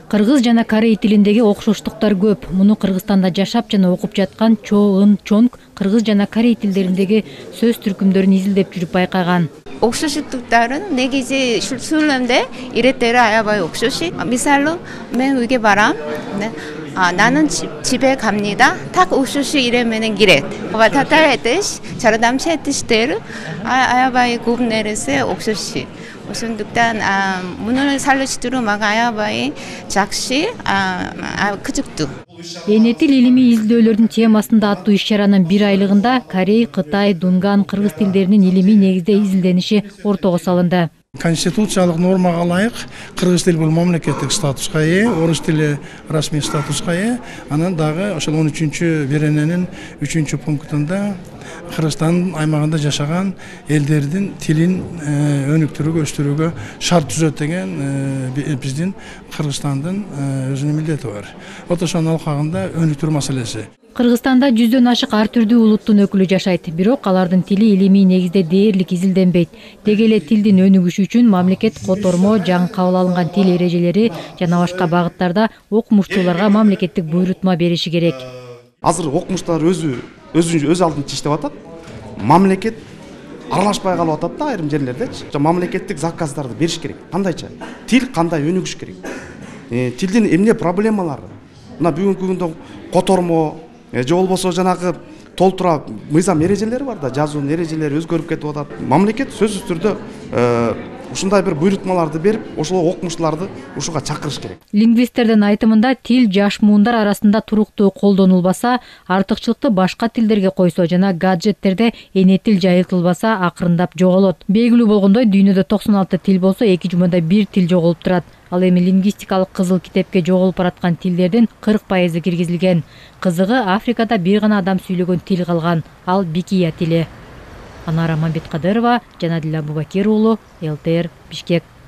Кыргыз жана корей тилиндеги окшоштуктар көп. Муну Кыргызстанда жашап жана окуп жаткан Чо Ын Чонг кыргыз жана корей тилдериндеги сөз түркүмдөрүн изилдеп жүрүп байкаган. 옥수수뚝달은 내기지 술는데 이랬대라 아야바이 옥수수 미살로 맨 위게 바람 나는 집에 갑니다 탁 옥수수 이래면은 기래 와타타레듯이 저러담 셋듯이대로 아야바이 굽내르세 옥수수 무슨 뚝단 문을 살르시도록 막 아야바이 작시 그쪽도 Эне тил илимий изилдөөлөрдүн темасында аттуу иш-чаранын 1 айлыгында Корей, Кытай, Дунган, кыргыз тилдеринин илимий негизде изилдениши ортого салынды. Конституциялык нормага ылайык кыргыз тили бул мамлекеттик статуска ээ, орус тили расмий статуска ээ. Анан дагы ошол 13-берененин 3-пунктунда Кыргызстан аймагында жашаган элдердин тилин өнүктүрүүгө, өстүрүүгө шарт түзөт деген биздин Кыргызстандын өзүнүн милдети бар. Ошонун алкагында өнүктүрүү маселеси. Кыргызстанда 100дөн ашык ар түрдүү улуттун өкүлү жашайт, бирок алардын тили илимий негизде дээрлик изилденбейт. Деги эле тилдин өнүгүшү үчүн мамлекет котормо, жаңы кабыл алынган тил эрежелери жана башка багыттарда окумуштууларга мамлекеттик буйрутма бериши керек. Азыр окумуштуулар өз алдын иштеп атат. Мамлекет аралашпай калып атат да айрым жерлердечи. Мамлекеттик заказдарды бериш керек. Кандайча? Тил кандай өнүгүш керек? Тилдин эмне проблемалары? Мына бүгүнкү күндө котормо же болбосо жанагы толтура мыйзам эрежелери бар да, жазуунун эрежелери өзгөрүп кетип атат. Мамлекет сөзсүз түрдө ушундай бир буйрутмаларды берип, ошол окумуштууларды ушуга чакырыш керек. Лингвисттердин айтымында тил жаш муундар арасында туруктуу колдонулбаса, артыкчылыкты башка тилдерге койсо жана гаджеттерде эне тил жайылтылбаса акырындап жоголот. Белгилүү болгондой, дүйнөдө 96 тил болсо 2 жумада 1 тил жоголуп турат. Ал эми лингвистикалык кызыл китепке жоголуп бараткан тилдердин 40% киргизилген. Кызыгы Африкада бир гана адам сүйлөгөн тил калган. Ал Бикия тили. Анара Мамбеткадырова, Жанадил Абубакир уулу, ЛТР, Бишкек.